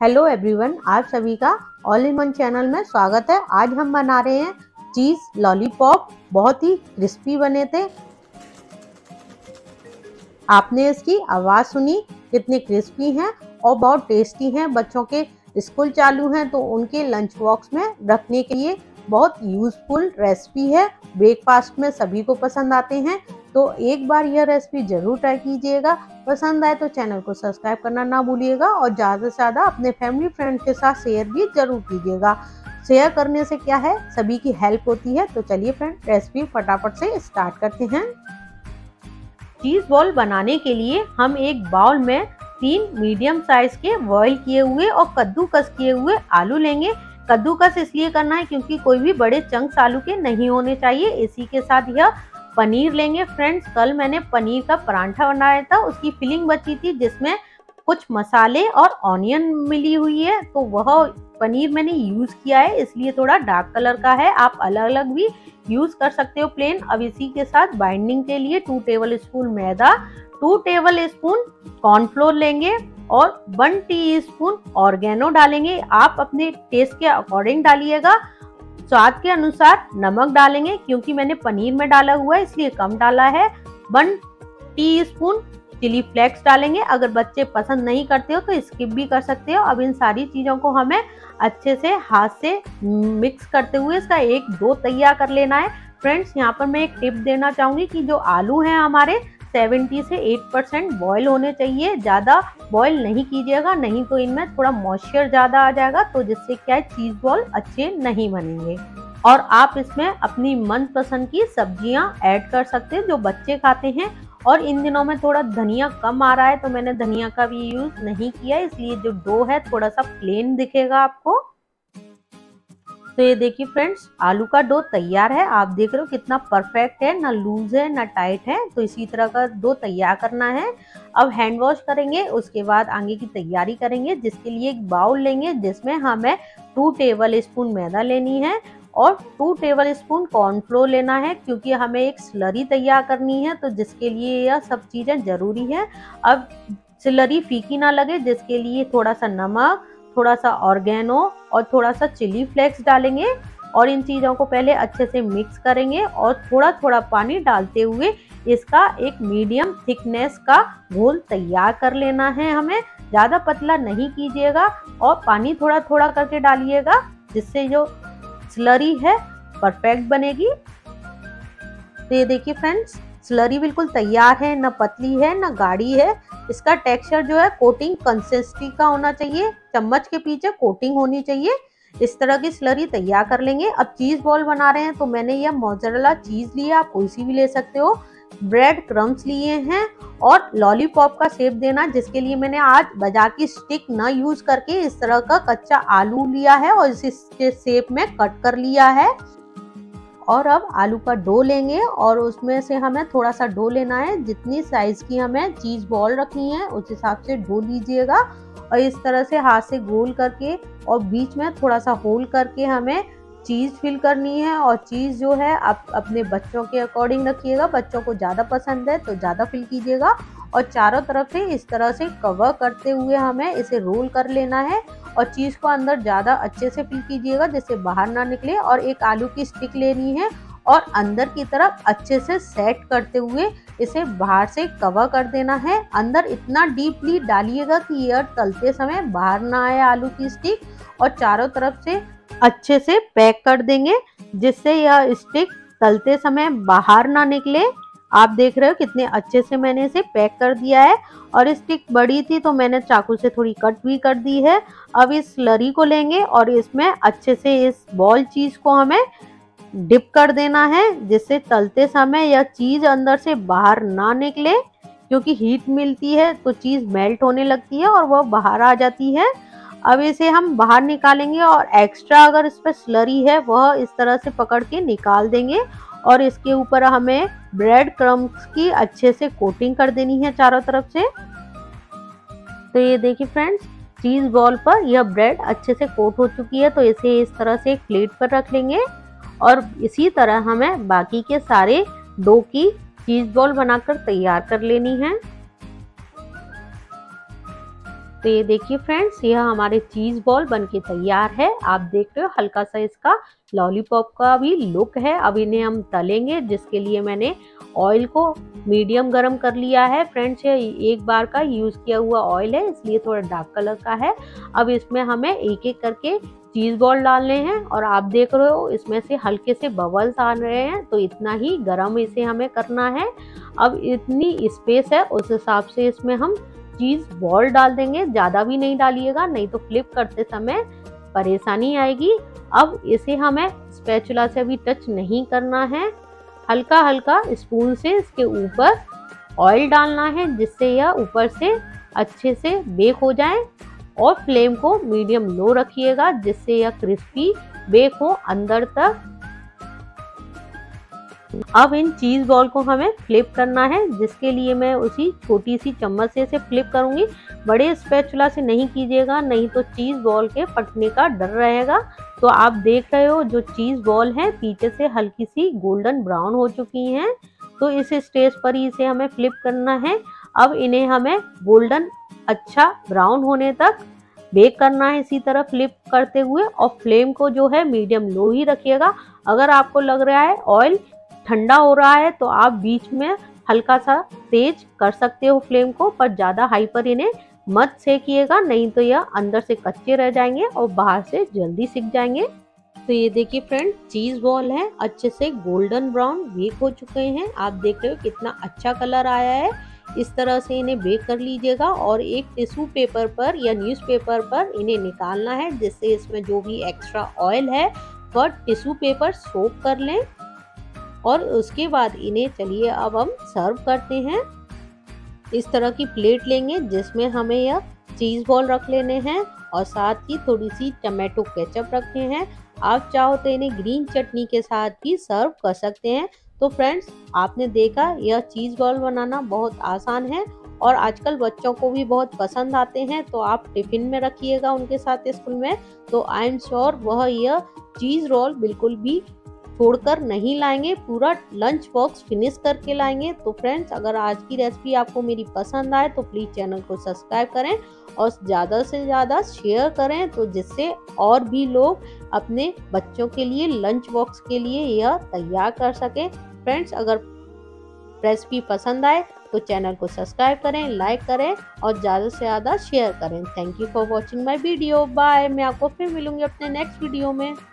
Hello everyone, आप सभी का ऑल इन वन चैनल में स्वागत है। आज हम बना रहे हैं चीज़ लॉलीपॉप। बहुत ही क्रिस्पी बने थे। आपने इसकी आवाज़ सुनी, कितने क्रिस्पी हैं और बहुत टेस्टी हैं। बच्चों के स्कूल चालू हैं तो उनके लंच बॉक्स में रखने के लिए बहुत यूज़फुल रेसिपी है। ब्रेकफास्ट में सभी को पसंद आते हैं, तो एक बार यह रेसिपी ज़रूर ट्राई कीजिएगा। पसंद आए तो चैनल को सब्सक्राइब करना ना भूलिएगा और ज़्यादा से ज़्यादा अपने फैमिली फ्रेंड्स के साथ शेयर भी ज़रूर कीजिएगा। शेयर करने से क्या है, सभी की हेल्प होती है। तो चलिए फ्रेंड, रेसिपी फटाफट से स्टार्ट करते हैं। चीज़ बॉल बनाने के लिए हम एक बाउल में 3 मीडियम साइज के बॉईल किए हुए और कद्दूकस किए हुए आलू लेंगे। कद्दूकस इसलिए करना है क्योंकि कोई भी बड़े चंक्स आलू के नहीं होने चाहिए। इसी के साथ यह पनीर लेंगे। फ्रेंड्स, कल मैंने पनीर का परांठा बनाया था, उसकी फिलिंग बची थी जिसमें कुछ मसाले और ऑनियन मिली हुई है, तो वह पनीर मैंने यूज किया है, इसलिए थोड़ा डार्क कलर का है। आप अलग अलग भी यूज कर सकते हो प्लेन। अब इसी के साथ बाइंडिंग के लिए 2 टेबल स्पून मैदा, 2 टेबल स्पून कॉर्नफ्लोर लेंगे और 1 टीस्पून ऑर्गेनो डालेंगे। आप अपने टेस्ट के अकॉर्डिंग डालिएगा। स्वाद के अनुसार नमक डालेंगे, क्योंकि मैंने पनीर में डाला हुआ है इसलिए कम डाला है। 1 टीस्पून चिली फ्लेक्स डालेंगे। अगर बच्चे पसंद नहीं करते हो तो स्किप भी कर सकते हो। अब इन सारी चीज़ों को हमें अच्छे से हाथ से मिक्स करते हुए इसका एक डो तैयार कर लेना है। फ्रेंड्स, यहाँ पर मैं एक टिप देना चाहूँगी कि जो आलू हैं हमारे 70 से 8% बॉयल होने चाहिए। ज़्यादा बॉयल नहीं कीजिएगा, नहीं तो इनमें थोड़ा मॉइस्चर ज़्यादा आ जाएगा, तो जिससे क्या है, चीज़ बॉल अच्छे नहीं बनेंगे। और आप इसमें अपनी मनपसंद की सब्जियां ऐड कर सकते हैं जो बच्चे खाते हैं। और इन दिनों में थोड़ा धनिया कम आ रहा है तो मैंने धनिया का भी यूज़ नहीं किया, इसलिए जो डो है थोड़ा सा प्लेन दिखेगा आपको। तो ये देखिए फ्रेंड्स, आलू का डो तैयार है। आप देख रहे हो कितना परफेक्ट है, ना लूज है ना टाइट है। तो इसी तरह का डो तैयार करना है। अब हैंड वॉश करेंगे, उसके बाद आगे की तैयारी करेंगे, जिसके लिए एक बाउल लेंगे जिसमें हमें 2 टेबल स्पून मैदा लेनी है और 2 टेबल स्पून कॉर्नफ्लोर लेना है, क्योंकि हमें एक स्लरी तैयार करनी है, तो जिसके लिए यह सब चीज़ें ज़रूरी है। अब स्लरी फीकी ना लगे, जिसके लिए थोड़ा सा नमक, थोड़ा सा ऑर्गेनो और थोड़ा सा चिली फ्लेक्स डालेंगे और इन चीज़ों को पहले अच्छे से मिक्स करेंगे और थोड़ा थोड़ा पानी डालते हुए इसका एक मीडियम थिकनेस का घोल तैयार कर लेना है। हमें ज़्यादा पतला नहीं कीजिएगा और पानी थोड़ा थोड़ा करके डालिएगा, जिससे जो स्लरी है परफेक्ट बनेगी। तो ये देखिए फ्रेंड्स, स्लरी बिल्कुल तैयार है, ना पतली है ना गाढ़ी है। इसका टेक्सचर जो है कोटिंग कंसिस्टेंसी का होना चाहिए, चम्मच के पीछे कोटिंग होनी चाहिए। इस तरह की स्लरी तैयार कर लेंगे। अब चीज बॉल बना रहे हैं तो मैंने यह मोज़रेला चीज लिया, आप कोई सी भी ले सकते हो। ब्रेड क्रम्स लिए हैं और लॉलीपॉप का शेप देना, जिसके लिए मैंने आज बाजार की स्टिक न यूज करके इस तरह का कच्चा आलू लिया है और इसके शेप में कट कर लिया है। और अब आलू का डो लेंगे और उसमें से हमें थोड़ा सा डो लेना है। जितनी साइज की हमें चीज बॉल रखनी है उस हिसाब से डो लीजिएगा और इस तरह से हाथ से गोल करके और बीच में थोड़ा सा होल करके हमें चीज़ फिल करनी है। और चीज़ जो है आप अपने बच्चों के अकॉर्डिंग रखिएगा, बच्चों को ज़्यादा पसंद है तो ज़्यादा फिल कीजिएगा। और चारों तरफ से इस तरह से कवर करते हुए हमें इसे रोल कर लेना है और चीज़ को अंदर ज़्यादा अच्छे से फिल कीजिएगा जिससे बाहर ना निकले। और एक आलू की स्टिक लेनी है और अंदर की तरफ अच्छे से सेट करते हुए इसे बाहर से कवर कर देना है। अंदर इतना डीपली डालिएगा कि एयर तलते समय बाहर ना आए आलू की स्टिक, और चारों तरफ से अच्छे से पैक कर देंगे जिससे यह स्टिक तलते समय बाहर ना निकले। आप देख रहे हो कितने अच्छे से मैंने इसे पैक कर दिया है। और स्टिक बड़ी थी तो मैंने चाकू से थोड़ी कट भी कर दी है। अब इस स्लरी को लेंगे और इसमें अच्छे से इस बॉल चीज को हमें डिप कर देना है, जिससे तलते समय यह चीज अंदर से बाहर ना निकले, क्योंकि हीट मिलती है तो चीज मेल्ट होने लगती है और वह बाहर आ जाती है। अब इसे हम बाहर निकालेंगे और एक्स्ट्रा अगर इस पर स्लरी है वह इस तरह से पकड़ के निकाल देंगे और इसके ऊपर हमें ब्रेड क्रम्स की अच्छे से कोटिंग कर देनी है चारों तरफ से। तो ये देखिए फ्रेंड्स, चीज बॉल पर यह ब्रेड अच्छे से कोट हो चुकी है, तो इसे इस तरह से एक प्लेट पर रख लेंगे और इसी तरह हमें बाकी के सारे डो की चीज बॉल बनाकर तैयार कर लेनी है। तो ये देखिए फ्रेंड्स, यह हमारे चीज़ बॉल बनके तैयार है। आप देख रहे हो हल्का सा इसका लॉलीपॉप का भी लुक है। अब इन्हें हम तलेंगे, जिसके लिए मैंने ऑयल को मीडियम गरम कर लिया है। फ्रेंड्स, ये एक बार का यूज़ किया हुआ ऑयल है, इसलिए थोड़ा डार्क कलर का है। अब इसमें हमें एक एक करके चीज़ बॉल डालने हैं और आप देख रहे हो इसमें से हल्के से बबल्स आ रहे हैं, तो इतना ही गरम इसे हमें करना है। अब इतनी स्पेस है उस हिसाब से इसमें हम चीज़ बॉल डाल देंगे, ज़्यादा भी नहीं डालिएगा, नहीं तो फ्लिप करते समय परेशानी आएगी। अब इसे हमें स्पैचुला से भी टच नहीं करना है, हल्का हल्का स्पून से इसके ऊपर ऑयल डालना है, जिससे यह ऊपर से अच्छे से बेक हो जाए। और फ्लेम को मीडियम लो रखिएगा, जिससे यह क्रिस्पी बेक हो अंदर तक। अब इन चीज़ बॉल को हमें फ्लिप करना है, जिसके लिए मैं उसी छोटी सी चम्मच से इसे फ्लिप करूंगी। बड़े स्पैचुला से नहीं कीजिएगा, नहीं तो चीज़ बॉल के फटने का डर रहेगा। तो आप देख रहे हो जो चीज़ बॉल है पीछे से हल्की सी गोल्डन ब्राउन हो चुकी हैं, तो इस स्टेज पर ही इसे हमें फ्लिप करना है। अब इन्हें हमें गोल्डन अच्छा ब्राउन होने तक बेक करना है, इसी तरह फ्लिप करते हुए। और फ्लेम को जो है मीडियम लो ही रखिएगा। अगर आपको लग रहा है ऑयल ठंडा हो रहा है तो आप बीच में हल्का सा तेज कर सकते हो फ्लेम को, पर ज़्यादा हाई पर इन्हें मत सेकिएगा, नहीं तो यह अंदर से कच्चे रह जाएंगे और बाहर से जल्दी सिक जाएंगे। तो ये देखिए फ्रेंड, चीज़ बॉल है अच्छे से गोल्डन ब्राउन बेक हो चुके हैं। आप देख रहे हो कितना अच्छा कलर आया है। इस तरह से इन्हें बेक कर लीजिएगा और एक टिश्यू पेपर पर या न्यूज़पेपर पर इन्हें निकालना है, जिससे इसमें जो भी एक्स्ट्रा ऑयल है वह टिश्यू पेपर सोक कर लें। और उसके बाद इन्हें चलिए अब हम सर्व करते हैं। इस तरह की प्लेट लेंगे जिसमें हमें यह चीज़ बॉल रख लेने हैं और साथ ही थोड़ी सी टमाटो केचप रखने हैं। आप चाहो तो इन्हें ग्रीन चटनी के साथ भी सर्व कर सकते हैं। तो फ्रेंड्स, आपने देखा यह चीज़ बॉल बनाना बहुत आसान है और आजकल बच्चों को भी बहुत पसंद आते हैं। तो आप टिफिन में रखिएगा उनके साथ स्कूल में, तो आई एम श्योर वह यह चीज़ रोल बिल्कुल भी छोड़कर नहीं लाएंगे, पूरा लंच बॉक्स फिनिश करके लाएंगे। तो फ्रेंड्स, अगर आज की रेसिपी आपको मेरी पसंद आए तो प्लीज़ चैनल को सब्सक्राइब करें और ज़्यादा से ज़्यादा शेयर करें, तो जिससे और भी लोग अपने बच्चों के लिए लंच बॉक्स के लिए यह तैयार कर सकें। फ्रेंड्स, अगर रेसिपी पसंद आए तो चैनल को सब्सक्राइब करें, लाइक करें और ज़्यादा से ज़्यादा शेयर करें। Thank you for watching my video. Bye. मैं आपको फिर मिलूंगी अपने नेक्स्ट वीडियो में।